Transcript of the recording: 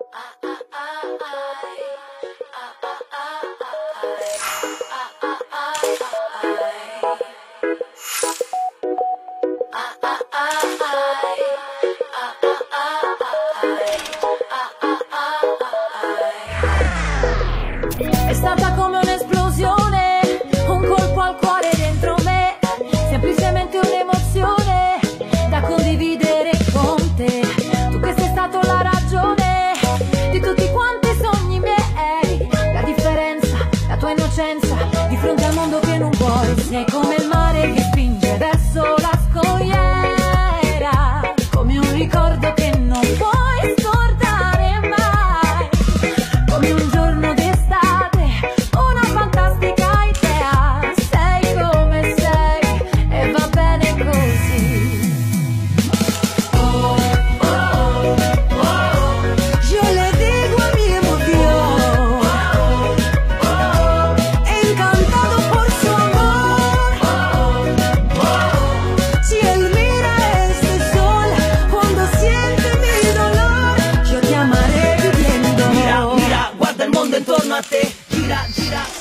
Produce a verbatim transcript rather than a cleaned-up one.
È stata come un'esplosione, un colpo al cuore dentro me, semplicemente un'emozione da condividere con te. Tu che sei stato la ragione di tutti quanti i sogni miei, la differenza, la tua innocenza di fronte al mondo che non vuoi. Sei come il mare che spinge verso la scogliera, come un ricordo che non puoi scordare mai, come un giorno d'estate, una fantastica idea. Sei come sei e va bene così. Oh, oh, oh, yo le digo a mi emoción, encantado por su amor. Si él mira este sol, cuando siente mi dolor, yo te amaré viviendo. Mira, mira, guarda il mondo intorno a te, gira, gira.